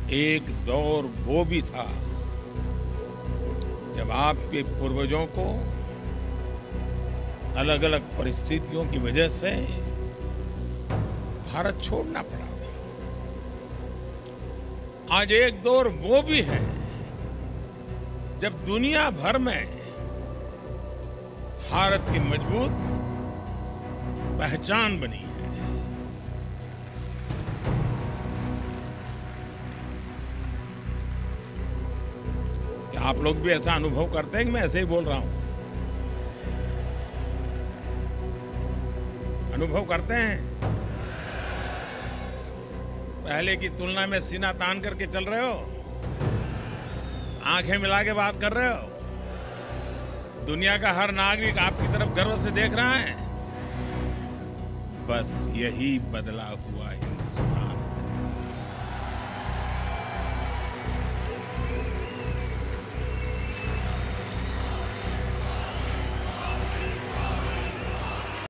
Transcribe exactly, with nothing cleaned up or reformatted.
एक दौर वो भी था जब आपके पूर्वजों को अलग अलग परिस्थितियों की वजह से भारत छोड़ना पड़ा था। आज एक दौर वो भी है जब दुनिया भर में भारत की मजबूत पहचान बनी है। क्या आप लोग भी ऐसा अनुभव करते हैं कि मैं ऐसे ही बोल रहा हूं? अनुभव करते हैं? पहले की तुलना में सीना तान करके चल रहे हो? आंखें मिला के बात कर रहे हो? दुनिया का हर नागरिक आपकी तरफ गर्व से देख रहा है? बस यही बदला हुआ हिंदुस्तान।